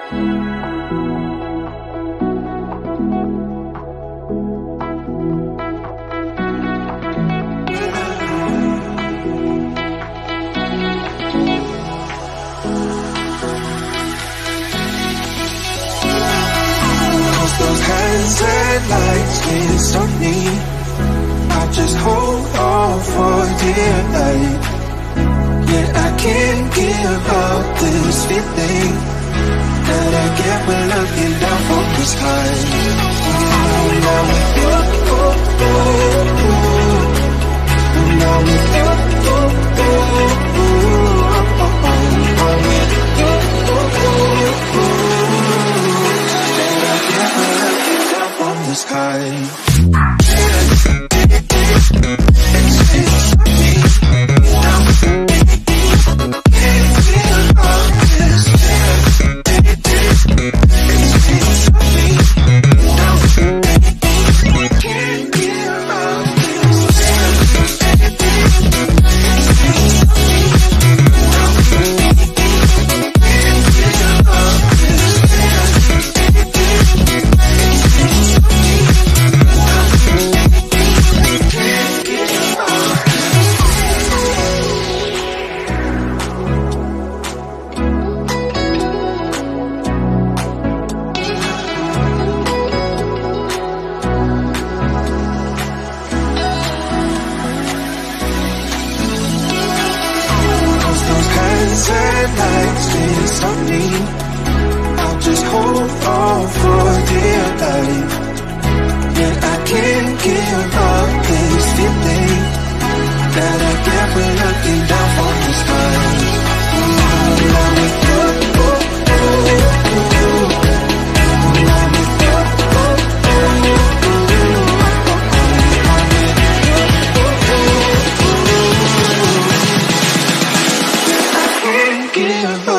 Those hands and lights can't stop me. I'll just hold on for dear life. Yeah, I can't give up this feeling that I get when looking down from the sky. Now with you, now with you, the sky. I'll just hold on for dear life. Yeah, I can't give up this feeling that I get when looking down from the sky. I can't give up.